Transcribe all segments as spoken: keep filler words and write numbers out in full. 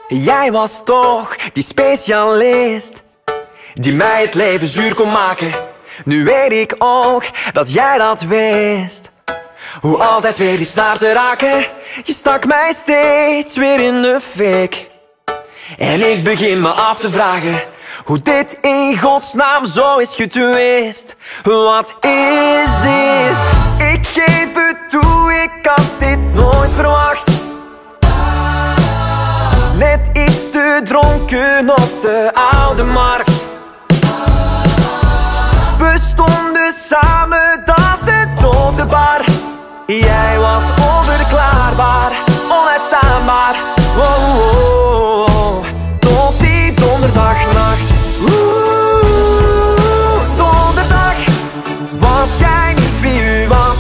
Jij was toch die specialist die mij het leven zuur kon maken. Nu weet ik ook dat jij dat wist. Hoe altijd weer die snaar te raken. Je stak mij steeds weer in de fik. En ik begin me af te vragen hoe dit in godsnaam zo is getwist. Wat is dit? Ik geef het toe, ik had dit nooit verwacht. Net iets te dronken op de oude markt. We stonden samen, dansend op de bar. Jij was onverklaarbaar, onuitstaanbaar. Wow, wow, wow. Tot die donderdagnacht. Oeh, donderdag. Was jij niet wie u was?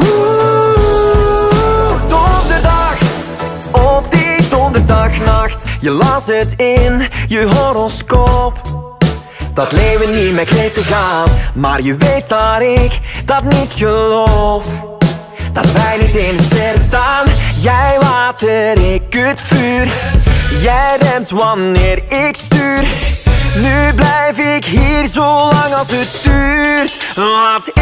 Oeh, donderdag. Op die donderdagnacht. Je las het in je horoscoop dat leven niet meer kreeg te gaan. Maar je weet dat ik dat niet geloof. Dat wij niet in de sterren staan. Jij water, ik het vuur. Jij remt wanneer ik stuur. Nu blijf ik hier zo lang als het duurt. Wat